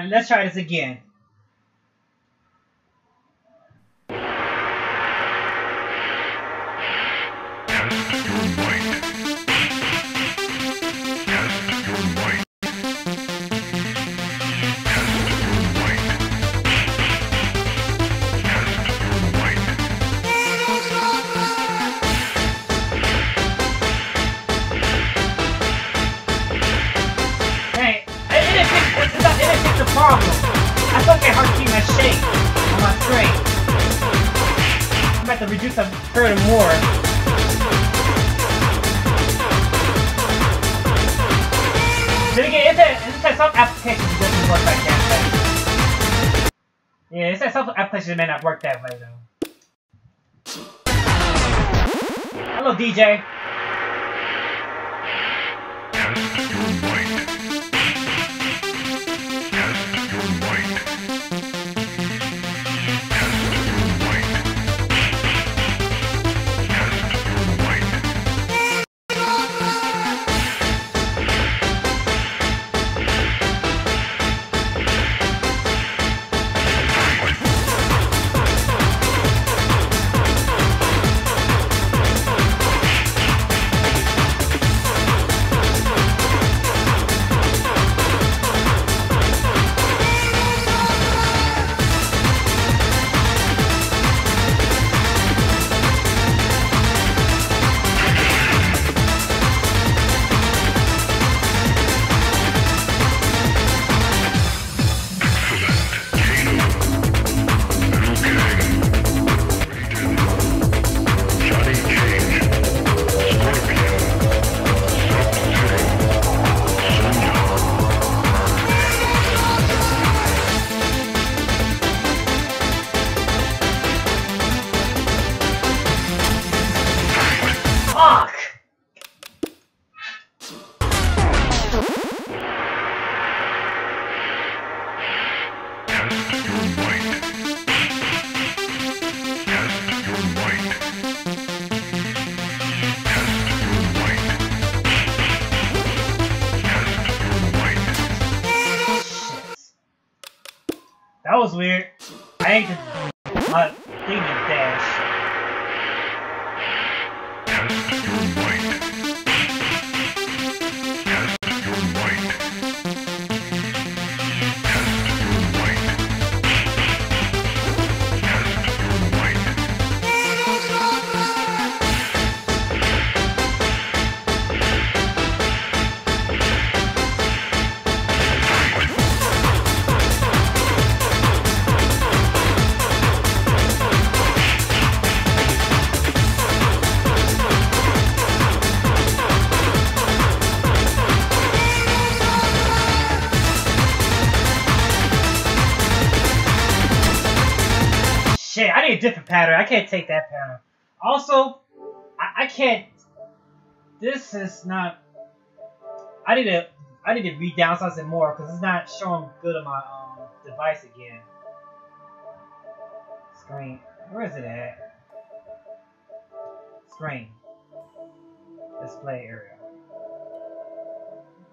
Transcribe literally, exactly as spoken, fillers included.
Alright, let's try this again. Problem. I still get hard to keep my shape on my straight. I'm about to reduce them furthermore. Then again, it said, it said some applications doesn't work like that. But yeah, it said some applications may not work that way though. Hello, D J. That was weird. I ain't just my thing is dash. Shit, I need a different pattern. I can't take that pattern. Also, I, I can't. This is not. I need to. I need to read down something more because it's not showing good on my um device again. Screen. Where is it at? Screen. Display area.